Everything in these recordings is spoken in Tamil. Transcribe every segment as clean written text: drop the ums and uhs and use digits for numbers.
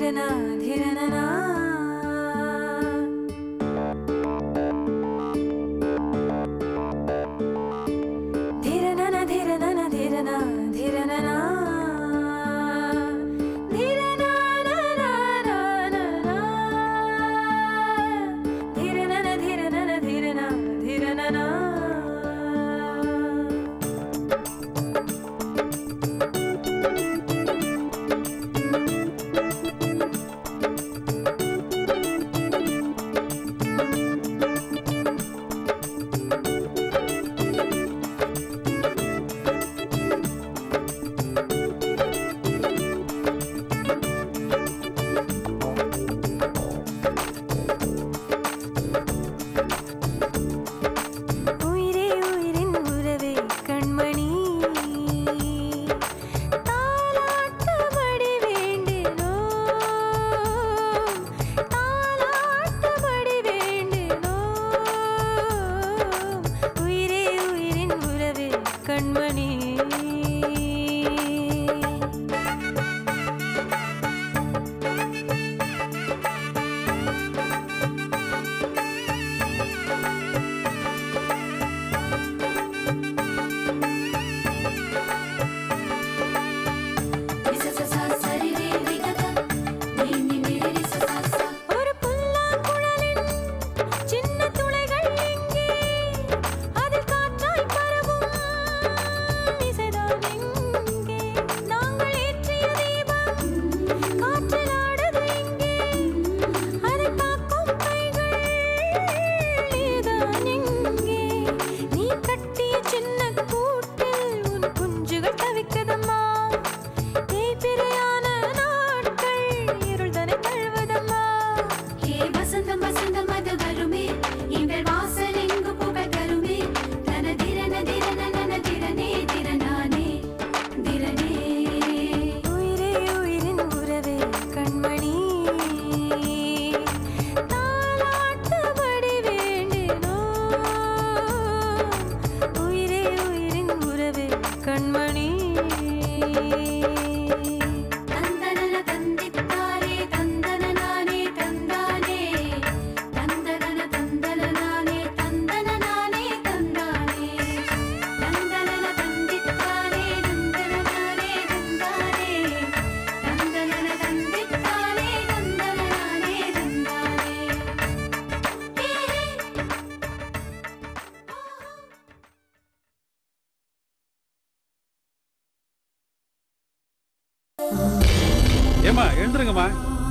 ஏமா எழுந்துருங்கம்மா,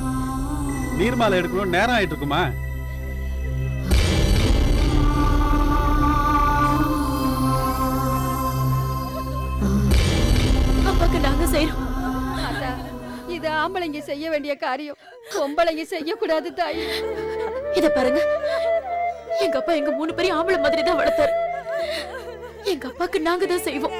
நீர்மாலை எடுக்கணும், நேரம் ஆயிட்டு இருக்குமா? அப்பாக்கு நாங்க செய்யறோம். இது ஆம்பளைங்க செய்ய வேண்டிய காரியம், பொம்பளைங்க செய்யக்கூடாது தாய். இத பாருங்க, எங்க அப்பா எங்க 3 பேரும் ஆம்பளை மாதிரி தான் வளர்த்தாரு. எங்க அப்பாக்கு நாங்க தான் செய்வோம்.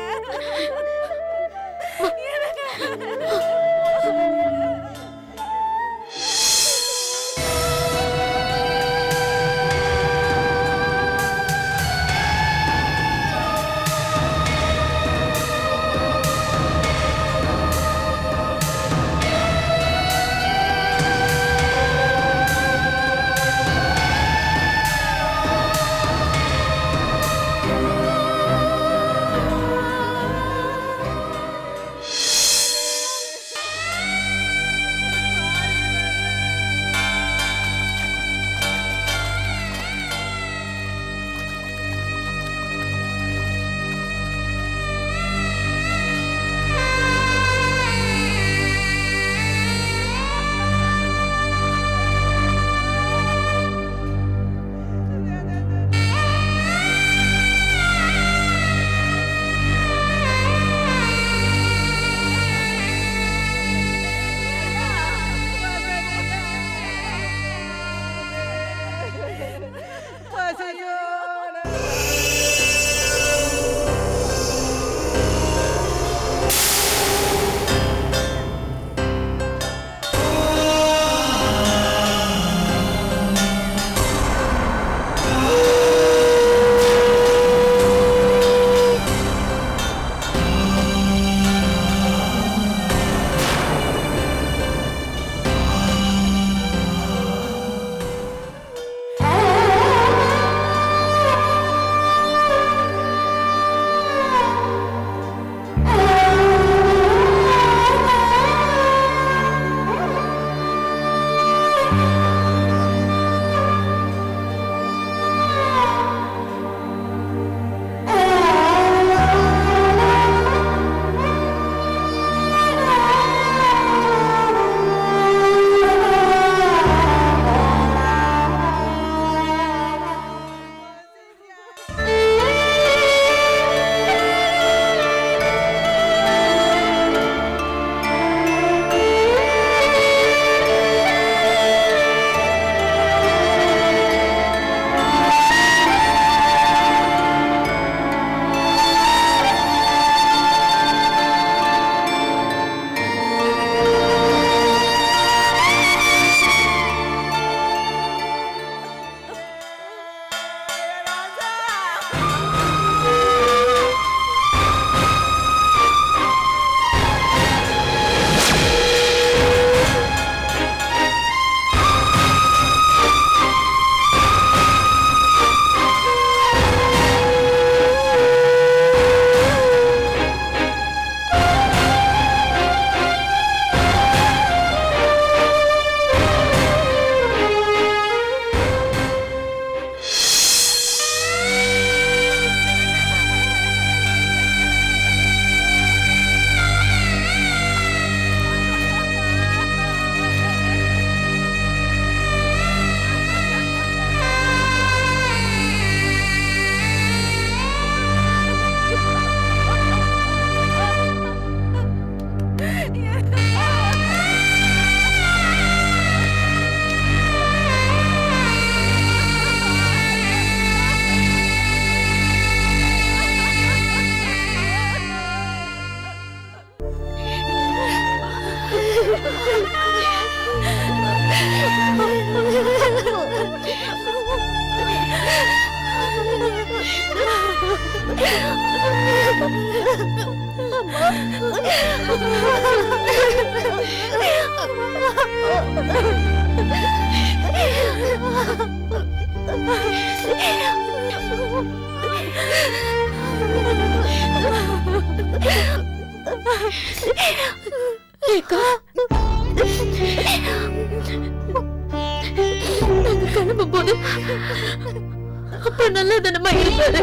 கிளம்பும் போது அப்பா நல்ல தினமா இருப்பாரு.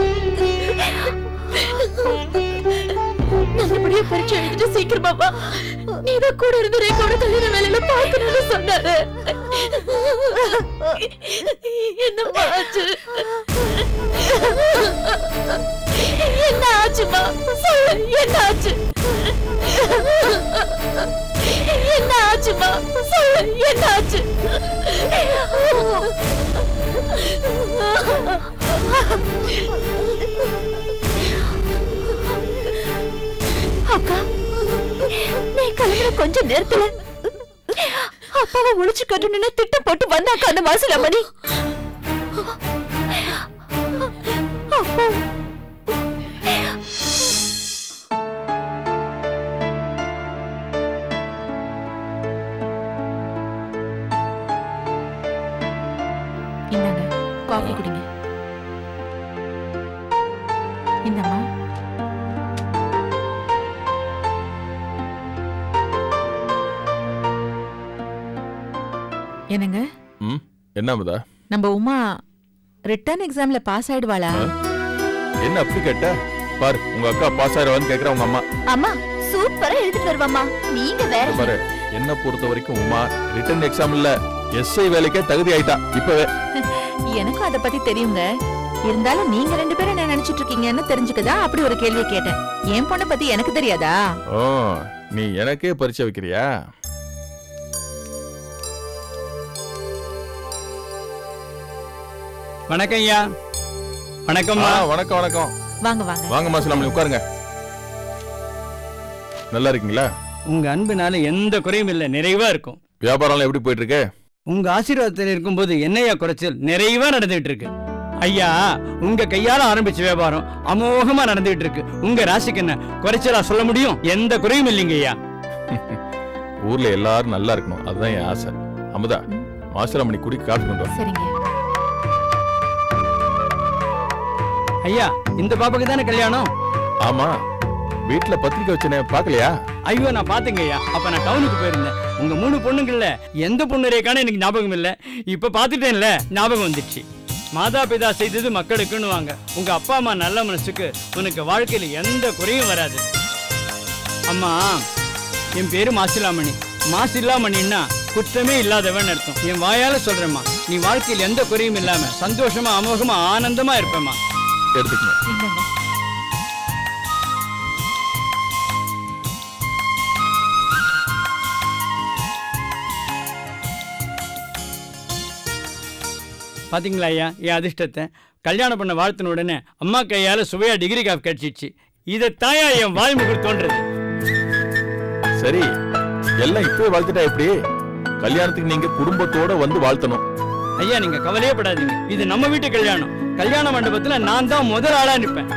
நல்லபடியா பரீட்சை எழுதிட்டு சீக்கிரமா வா. நீதான் கூட இருந்து ரேகாவோட கல்யாண வேலையில பார்க்கணும்னு சொன்னாரு. என்னம்மா ஆச்சு? என்ன ஆச்சுமா? சொல்லு, என்ன ஆச்சு? என்ன ஆச்சுமா? சொல்லு, என்ன ஆச்சு? அக்கா, நீ கிளம்புற கொஞ்ச நேரத்துல அப்பாவை ஒழிச்சு கட்டணும்னு திட்டம் போட்டு வந்தாக்கா அந்த மாசிலாமணி. அப்பா இந்தாங்க காஃபி குடிங்க. இந்தம்மா. என்னங்க? என்ன அமுதா? நம்ம உமா ரிட்டர்ன் எக்ஸாம்ல பாஸ் ஆயிடுவாளா? என்ன அப்படி கேட்ட? பாரு, உங்க அக்கா பாஸ் ஆயிடுவான்னு கேக்குற உங்க அம்மா. அம்மா சூப்பரா எழுதிட்டு வருவாம்மா. நீங்க வேற. பாரு, என்ன பொறுத்த வரைக்கும் உமா ரிட்டர்ன் எக்ஸாம்ல எஸ்ஐ வேலைக்கே தகுதி ஆயிட்டா இப்பவே. எனக்கும் அத பத்தி தெரியுங்க. இருந்தாலும் நீங்க ரெண்டு பேரும் என்ன நினைச்சிட்டு இருக்கீங்கன்னு தெரிஞ்சுக்கதா அப்படி ஒரு கேள்வி கேட்டேன். என் பொண்ணை பத்தி எனக்கு தெரியாதா? ஓ, நீ எனக்கே பரீட்சை வைக்கிறியா? வணக்கம் ஐயா. வணக்கம்மா. வணக்கம் வணக்கம். வாங்க வாங்க. வாங்க மாசிலாமணி, உட்காருங்க. நல்லா இருக்கீங்களா? உங்க அன்புனால எந்த குறையும் இல்லை, நிறைவா இருக்கும். வியாபாரம் எப்படி போயிட்டு இருக்கு? உங்க ஆசீர்வாதத்தில் இருக்கும்போது என்னையா குறைச்சல்? நிறைவா நடந்துகிட்டு இருக்கு ஐயா. உங்க கையால ஆரம்பிச்ச வியாபாரம் அமோகமா நடந்துகிட்டு இருக்கு. உங்க ராசிக்கு என்ன குறைச்சலா சொல்ல முடியும்? எந்த குறையும் இல்லைங்க ஐயா. ஊர்ல எல்லாரும் நல்லா இருக்கணும், அதுதான் என் ஆசை. அமுதா, மாசிலாமணி குடி காஃபி கொண்டு வா. சரிங்க ஐயா. இந்த பாப்பாக்கு தானே கல்யாணம்? ஆமா, வீட்டுல பத்திரிக்கை வச்சனே பாக்கலையா? ஐயோ, நான் பாத்துங்க ஐயா. அப்ப நான் டவுனுக்கு போயிருந்தேன். உங்க 3 பொண்ணுங்கள்ல எந்த பொண்ணு ரேக்கான எனக்கு ஞாபகம் இல்ல. இப்ப பாத்துட்டேன்ல, ஞாபகம் வந்துச்சு. மாதா பிதா செய்தது மக்களுக்குன்னு வாங்க. உங்க அப்பா அம்மா நல்ல மனசுக்கு உனக்கு வாழ்க்கையில எந்த குறையும் வராது. அம்மா, என் பேரு மாசிலாமணி. மாசில்லாமணின்னா குற்றமே இல்லாதவன் அர்த்தம். என் வாயால சொல்றேம்மா, நீ வாழ்க்கையில் எந்த குறையும் இல்லாம சந்தோஷமா அமோகமா ஆனந்தமா இருப்பேம்மா. எடுத்துக்கணும். பாத்தீங்களா ஐயா என் அதிர்ஷ்டத்தை? கல்யாணம் பண்ண வாழ்த்தின உடனே அம்மா கையால சுவையா டிகிரி காஃபி கிடைச்சிச்சு. இதை தாயா என் வாய்முகர் தோன்றது. சரி, எல்லாம் இப்பவே வாழ்த்துட்டா எப்படி? கல்யாணத்துக்கு நீங்க குடும்பத்தோட வந்து வாழ்த்தணும். ஐயா, நீங்க கவலையே படாதீங்க. இது நம்ம வீட்டு கல்யாணம். கல்யாண மண்டபத்துல நான் தான் முதல் ஆளா நிப்பேன்.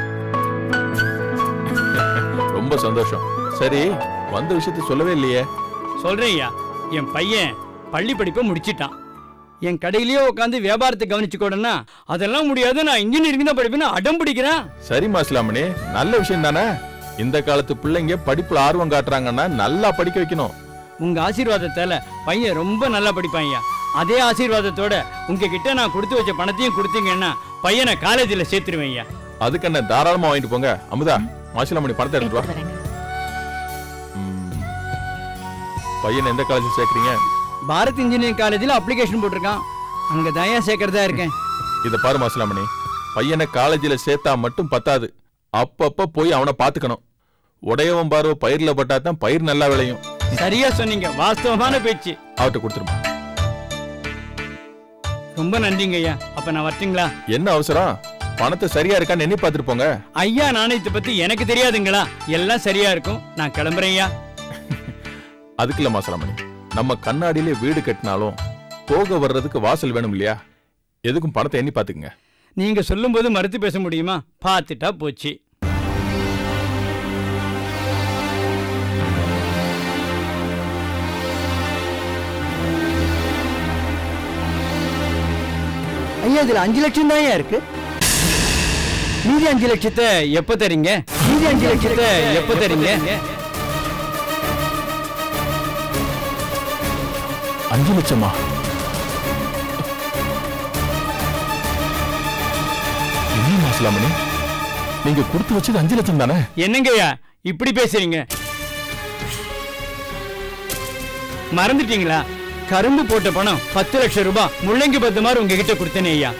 ரொம்ப சந்தோஷம். சரி, வந்த விஷயத்தை சொல்லவே இல்லையே. சொல்றேன் ஐயா. என் பையன் பள்ளி படிப்பை முடிச்சிட்டான். என் கடையிலேயே உட்காந்து வியாபாரத்தை கவனிச்சுக்கோடனா அதெல்லாம் முடியாது, நான் இன்ஜினியரிங் தான் படிப்பேன்னு அடம் பிடிக்கிறேன். சரி மாசிலாமணி, நல்ல விஷயம் தானே. இந்த காலத்து பிள்ளைங்க படிப்புல ஆர்வம் காட்டுறாங்கன்னா நல்லா படிக்க வைக்கணும். உங்க ஆசீர்வாதத்தால பையன் ரொம்ப நல்லா படிப்பான் ஐயா. அதே ஆசீர்வாதத்தோட உங்ககிட்ட நான் கொடுத்து வச்ச பணத்தையும் கொடுத்தீங்கன்னா பையனை காலேஜில் சேர்த்துருவேன் ஐயா. அதுக்கு என்ன, தாராளமா வாங்கிட்டு போங்க. அமுதா, மாசிலாமணி பணத்தை எடுத்துட்டு வா. பையனை எந்த காலேஜ் சேர்க்கறீங்க? பாரத் இன்ஜினியரிங் காலேஜில் அப்ளிகேஷன் போட்டிருக்கான். அங்க தயா சேர்க்கறதா இருக்கேன். இத பாரு மாசிலாமணி, பையனை காலேஜில் சேர்த்தா மட்டும் பத்தாது, அப்பப்ப போய் அவனை பாத்துக்கணும். உடையவன் பார்வை பயிர்ல பட்டா தான் பயிர் நல்லா விளையும். சரியா சொன்னீங்க, வாஸ்தவமான பேச்சு. அவர்கிட்ட கொடுத்துருமா. ரொம்ப நன்றிங்க ஐயா. அப்ப நான் வரட்டுங்களா? என்ன அவசரம்? பணத்தை சரியா இருக்கான்னு எண்ணி பார்த்துட்டு போங்க. ஐயா, நாணயத்தை பத்தி எனக்கு தெரியாதுங்களா? எல்லாம் சரியா இருக்கும். நான் கிளம்புறேன் ஐயா. அதுக்குள்ள மாசிலாமணி, நம்ம கண்ணாடியிலே வீடு கட்டினாலும் போக வர்றதுக்கு வாசல் வேணும் இல்லையா? எதுக்கும் பணத்தை எண்ணி பாத்துக்குங்க. நீங்க சொல்லும் போது மறுத்து பேச முடியுமா? பார்த்துட்டா போச்சு. ஐயா இதுல 5 லட்சம் தான் இருக்கு. மீதி 5 லட்சத்தை எப்ப தரீங்க? 5 லட்சமா? என்ன மாசலாமணி, நீங்க கொடுத்து வச்சது 5 லட்சம் தானே? என்னங்கய்யா இப்படி பேசுறீங்க? மறந்துட்டீங்களா? கரும்பு போட்ட பணம் 10 லட்சம் ரூபாய் முள்ளங்கி பத்து மாதிரி உங்ககிட்ட கொடுத்தேனே ஐயா.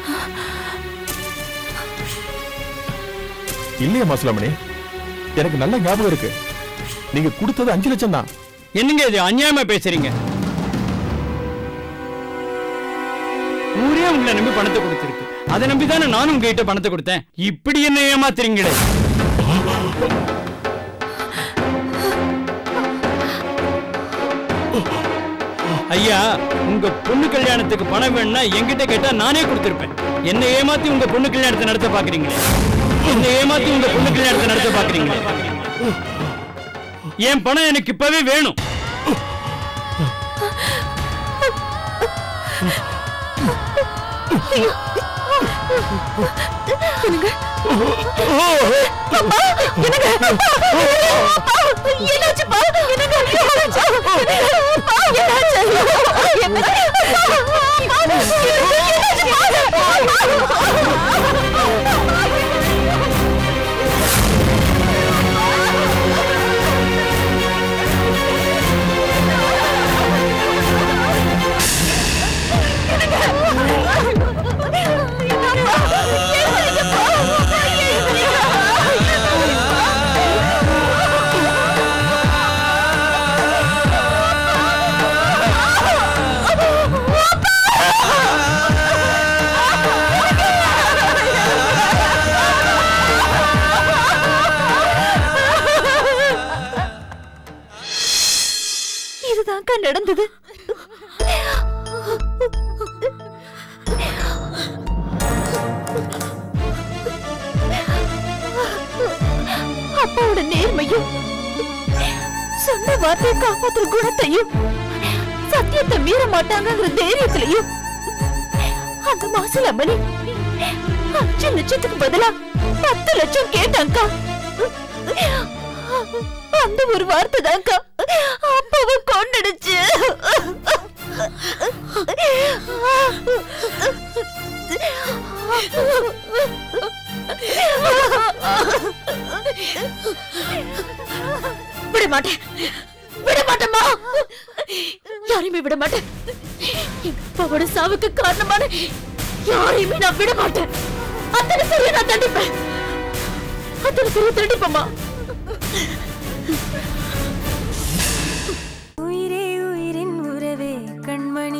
இல்லையா மாசலாமணி, எனக்கு நல்ல ஞாபகம் இருக்கு. நீங்க கொடுத்தது 5 லட்சம் தான். என்னங்க இது அநியாயமா பேசுறீங்க? ஊரே உங்களை நம்பி பணத்தை கொடுத்திருக்கு. அதை நம்பிதானே நானும் உங்ககிட்ட பணத்தை கொடுத்தேன். இப்படி என்ன ஏமாத்துறீங்களே? ஐயா, உங்க பொண்ணு கல்யாணத்துக்கு பணம் வேணும்னா என்கிட்ட கேட்டா நானே கொடுத்திருப்பேன். என்ன ஏமாத்தி உங்க பொண்ணு கல்யாணத்தை நடத்த பாக்குறீங்களே? என் பணம் எனக்கு இப்பவே வேணும். நடந்தது. அப்பாவோட நேர்மையும் சொன்ன வார்த்தையை காப்பாற்றுற குணத்தையும் சத்தியத்தை மீற மாட்டாங்கிற தைரியத்திலையும் அந்த மாசிலம்மணி 5 லட்சத்துக்கு பதிலா 10 லட்சம் கேட்டாங்கா. அந்த ஒரு வார்த்தை தான்க்கா அப்பாவை கொண்டுடுச்சு. விட மாட்டேன், விட மாட்டேம்மா, யாரையுமே விட மாட்டேன். எங்க அப்பாவோட சாவுக்கு காரணமான யாரையுமே நான் விட மாட்டேன். அத்தனை பேரையும் நான் தண்டிப்பேன், அத்தனை பேரையும் தண்டிப்பேம்மா. உயிரே உயிரின் உறவே கண்மணி.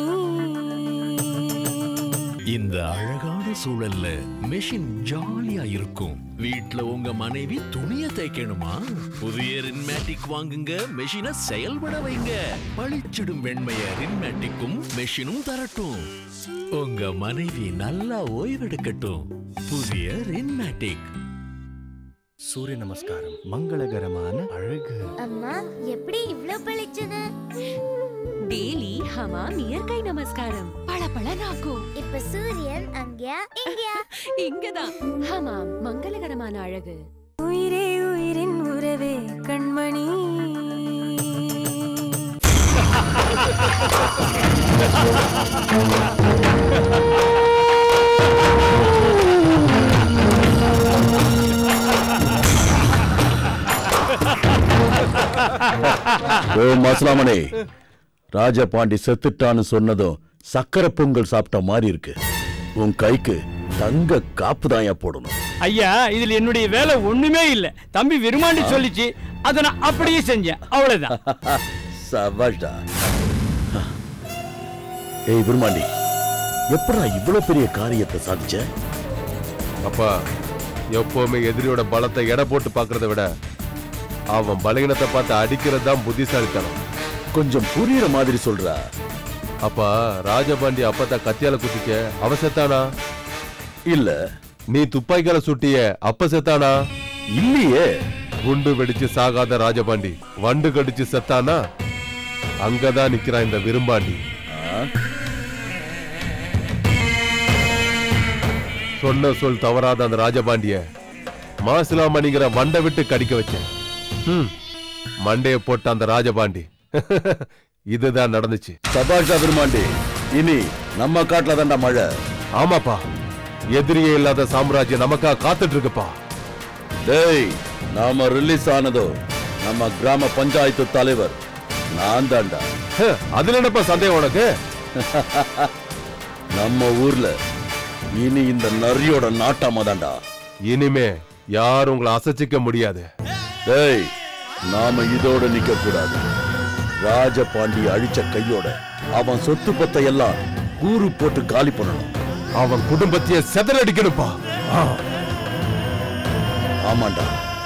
இந்த அழகான சூழல்ல மெஷின் ஜாலியா இருக்கும். வீட்ல உங்க மனைவி துணிய தைக்கணுமா? புதிய ரின்மேட்டிக் வாங்குங்க, மெஷினை செயல்பட வைங்க. பளிச்சிடும் வெண்மைய ரின்மேட்டிக்கும் மெஷினும் தரட்டும். உங்க மனைவி நல்லா ஓய்வெடுக்கட்டும். புதிய ரின்மேட்டிக். சூரிய நமஸ்காரம். மங்களகரமான அழகு. அம்மா எப்படி இவ்ளோ பளிச்சுது? டெய்லி ஹமாம் இயற்கை நமஸ்காரம். பளபள நாக்கும். இப்ப சூரியன் அங்கயா இங்கயா? இங்கதான். ஹமாம் மங்களகரமான அழகு. உயிரே உயிரின் உறவே கண்மணி. ஓ மாசலாமணி, ராஜபாண்டி செத்துட்டான்னு சொன்னதும் சக்கரை பொங்கல் சாப்பிட்ட மாதிரி இருக்கு. உன் கைக்கு தங்க காப்பு தாயா போடணும். ஐயா, இதுல என்னுடைய வேலை ஒண்ணுமே இல்ல. தம்பி விரும்மாண்டி சொல்லிச்சு, அதை நான் அப்படியே செஞ்சேன், அவ்வளவுதான். சபாஷ்டா. ஏய் விரும்மாண்டி, எப்படா இவ்வளவு பெரிய காரியத்தை சாதிச்ச? அப்பா, எப்பவுமே எதிரியோட பலத்தை எடை போட்டு பாக்குறத விட அவன் பலகீனத்தை பார்த்து அடிக்கிறது தான் புத்திசாலித்தனம். கொஞ்சம் புரியுற மாதிரி சொல்றா. அப்பா, ராஜபாண்டி அப்பதான் கத்தியால குத்திக்க அவ செத்தானா? இல்ல. நீ துப்பாக்கியால சுட்டிய அப்ப செத்தானா? இல்லையே. குண்டு வெடிச்சு சாகாத ராஜபாண்டி வண்டு கடிச்சு செத்தானா? அங்கதான் நிக்கிறான் இந்த விரும்பாண்டி. சொன்ன சொல் தவறாத அந்த ராஜபாண்டிய மாசிலாமணிங்கிற வண்டை விட்டு கடிக்க வச்சேன். மண்டைய போட்ட அந்த ராஜபாண்டி இதுதான் நடந்துச்சு. சபாஷா பெருமாண்டி, இனி நம்ம காட்டுல தான்டா மழை. ஆமாப்பா, எதிரியே இல்லாத சாம்ராஜ்யம் நமக்கா காத்துட்டு இருக்குப்பா. டேய், நாம ரிலீஸ் ஆனதோ நம்ம கிராம பஞ்சாயத்து தலைவர் நான் தான்டா. அதுல என்னப்பா சந்தேகம் உனக்கு? நம்ம ஊர்ல இனி இந்த நரியோட நாட்டாம தான்டா. இனிமே யாரும் உங்களை அசைச்சிக்க முடியாது. டேய், நாம இதோட நிக்க கூடாது. ராஜபாண்டி அழிச்ச கையோட அவன் சொத்து பத்தை எல்லாம் கூறு போட்டு காலி பண்ணணும். அவன் குடும்பத்தையே செதறடிக்கணும்பா. ஆமாண்டா,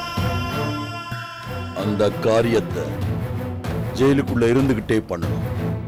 அந்த காரியத்தை ஜெயிலுக்குள்ள இருந்துகிட்டே பண்ணணும்.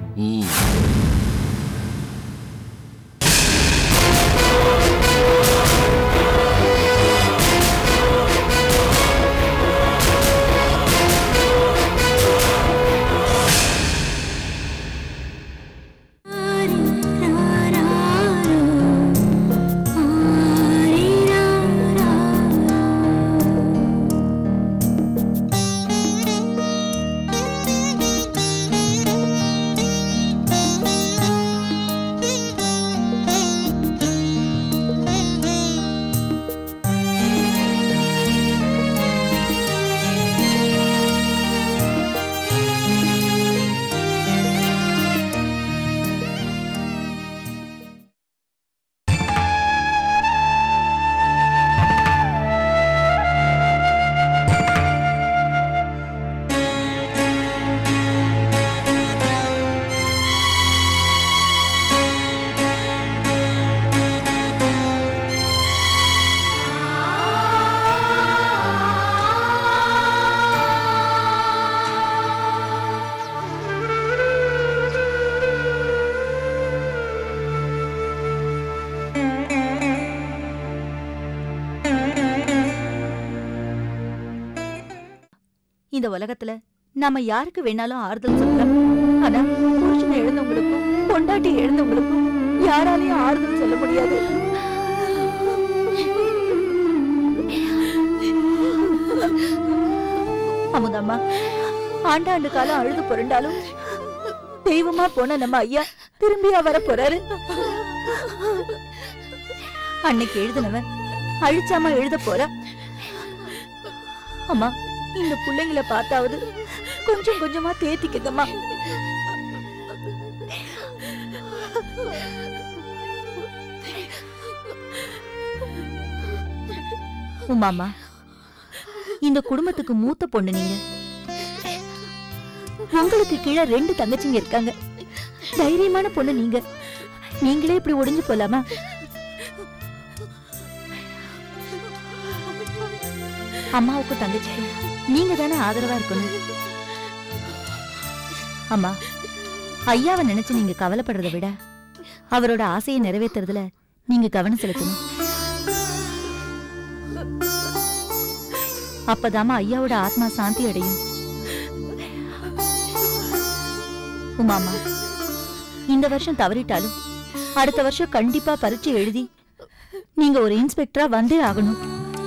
இந்த உலகத்துல நாம யாருக்கு வேணாலும் ஆறுதல் சொல்லலாம். ஆனா புருஷனை எழுந்தவங்களுக்கும் பொண்டாட்டி எழுந்தவங்களுக்கும் யாராலையும் ஆறுதல் சொல்ல முடியாது. அமுதம்மா, ஆண்டாண்டு காலம் அழுது புரண்டாலும் தெய்வமா போன நம்ம ஐயா திரும்பியா வர போறாரு. அன்னைக்கு எழுதினவன் அழிச்சாம எழுத போற. அம்மா, இந்த பிள்ளைங்களை பார்த்தாவது கொஞ்சம் கொஞ்சமா தேத்திக்கங்கம்மா. உமாமா, இந்த குடும்பத்துக்கு மூத்த பொண்ணு நீங்க. உங்களுக்கு கீழே 2 தங்கச்சிங்க இருக்காங்க. தைரியமான பொண்ணு நீங்க. நீங்களே இப்படி ஒடிஞ்சு போலாமா? அம்மாவுக்கும் தங்கச்சிக்கும் நீங்க தானே ஆதரவா இருக்கணும். அம்மா, ஐயாவை நினைச்சு நீங்க கவலைப்படுறதை விட அவரோட ஆசையை நிறைவேற்றுறதுல நீங்க கவனம் செலுத்தணும். அப்பதாமா ஐயாவோட ஆத்மா சாந்தி அடையும். உமாமா, இந்த வருஷம் தவறிட்டாலும் அடுத்த வருஷம் கண்டிப்பா பரீட்சை எழுதி நீங்க ஒரு இன்ஸ்பெக்டரா வந்தே ஆகணும்.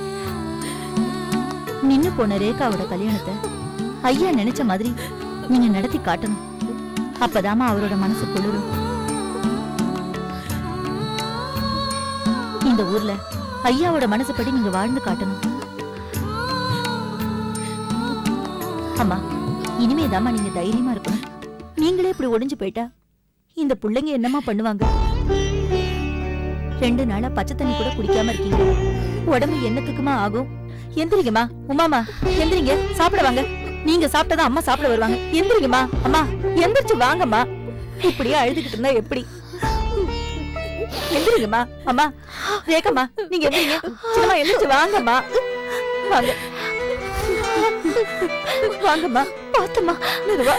நின்னு போன ரேகாவோட கல்யாணத்தை ஐயா நினைச்ச மாதிரி நீங்க நடத்தி காட்டணும். அப்பதாமா அவரோட மனசு குளிரும். இந்த ஊர்ல ஐயாவோட மனசுப்படி நீங்க வாழ்ந்து காட்டணும். அம்மா, இனிமேதாமா நீங்க தைரியமா இருக்கணும். நீங்களே இப்படி ஒடிஞ்சு போயிட்டா இந்த பிள்ளைங்க என்னமா பண்ணுவாங்க? 2 நாளா பச்சை தண்ணி கூட குடிக்காம இருக்கீங்க. உடம்பு என்னத்துக்குமா ஆகும்? எந்திரிங்கம்மா. உமாமா, எந்திரிங்க, சாப்பிட வாங்க. நீங்க சாப்பிட்டதான் அம்மா சாப்பிட வருவாங்க. எந்திரிங்கம்மா. அம்மா, எந்திரிச்சு வாங்கம்மா. இப்படியே அழுதுகிட்டு இருந்தா எப்படி? எந்திரிங்கம்மா. அம்மா, ரேகம்மா, நீங்க எந்திரிங்க. சின்னம்மா, எந்திரிச்சு வாங்கம்மா. வாங்க வாங்கம்மா. பாத்துமா, நிறுவா.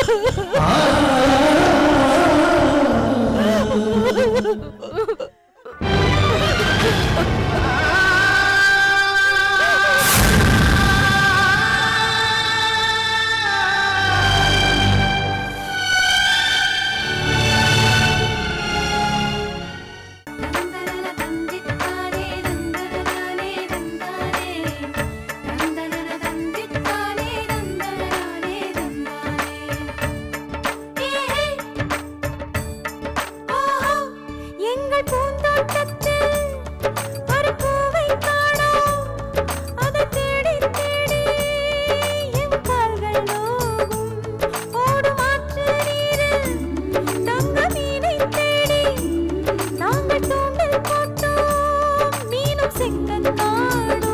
நாங்கள் தூண்டில் போட்டோம் மீனும் சிக்கன் காடும்